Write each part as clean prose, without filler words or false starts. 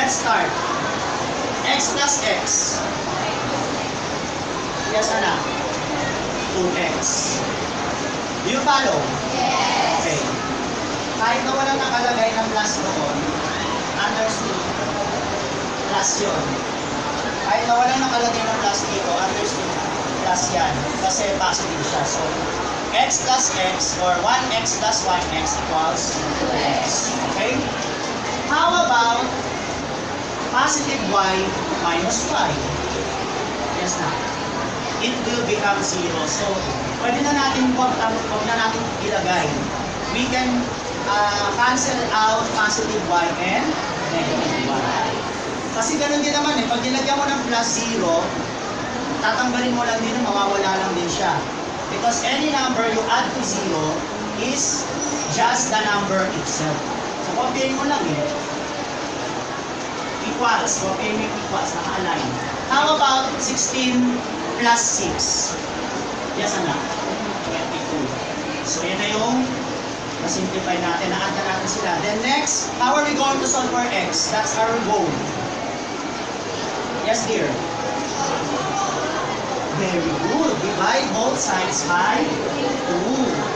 Let's start. X plus X. Yes, anak. 2X. Do you follow? Yes. Okay. Kahit na walang nakalagay ng plus doon, understood. Plus yun. Kahit na walang nakalagay ng plus dito, understood. Plus yan. Kasi positive siya. So, X plus X or 1X plus 1X equals 2X. Okay? How about positive Y minus Y? Yes na. It will become 0. So, pwede na natin, wag na natin ilagay. We can cancel out positive Y and negative Y. Kasi ganun din naman eh. Pag nilagyan mo ng plus 0, tatanggalin mo lang din, mawawala lang din siya. Because any number you add to 0 is just the number itself. So, copyain mo lang eh. Equals. Copyain mo yung equals. Naka-align. How about 16 plus 6? Yes, anak. 22. So, yan na yung na-simplify natin. Na-add na natin sila. Then next, how are we going to solve for X? That's our goal. Yes, dear. Very good. Divide both sides by 2.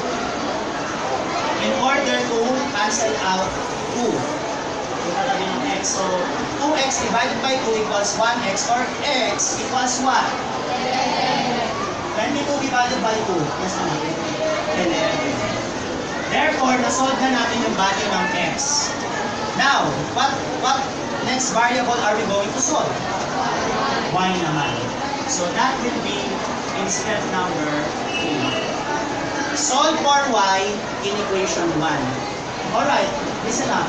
In order to cancel out 2. Katabi ng X. So, 2X divided by 2 equals 1X or X equals what? 22 divided by 2. Yes, anak. 11. Therefore, nasolve na natin yung value ng X. Now, what next variable are we going to solve? Y naman. So that will be in step number 2. Solve for Y in equation 1. Alright, listen up.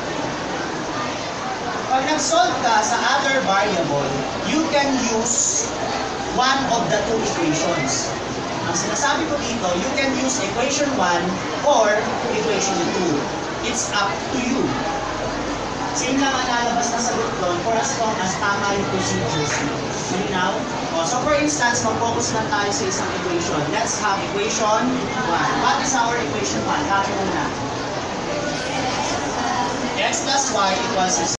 Pag nag-solve ka sa other variable, you can use one of the two equations. Ang sinasabi ko dito, you can use equation 1 or equation 2. It's up to you. Same lang ang lalabas na sagot doon for as long as tama yung procedures. Now, so for instance, mag-focus lang tayo sa isang equation. Let's have equation 1. What is our equation 1? Happy muna. X plus Y equals